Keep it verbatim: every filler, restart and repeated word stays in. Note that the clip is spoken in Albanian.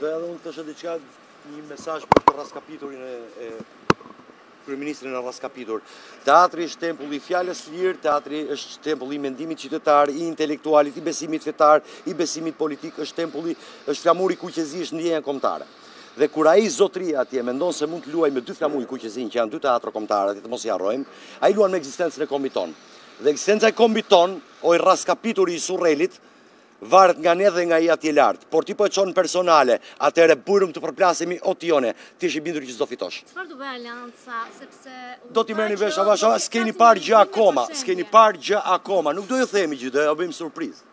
Do edhe unë të shë diqka një mesazh për të raskapiturin e, e kryeministrin e raskapitur. Teatri është tempulli i fjalës së lirë, teatri është tempulli i mendimit qytetar, i intelektualit, i besimit fetar, i besimit politik, është tempulli, është flamuri i kuqezi, është ndjenja kombëtare. Dhe kur ai zotria atje mendon se mund të luajë me dy flamur kuqezin, që janë dy teatro kombëtare, aty të mos i harrojmë, ai luan me ekzistencën e kombit ton. Dhe ekzistenca e kombit ton, o i raskapituri i Surrelit, varet nga ne dhe nga i atje lartë. Por ti po e qonë personale, atëre burëm të përplasemi o tjone, ti ishi bindur që s'do fitosh. Çfarë do bëj alianca, sepse... Do t'i merrni vesh avash, s'keni parë gjë akoma, s'keni parë gjë akoma, nuk do ju themi gjë, do ja bëjmë surprizë.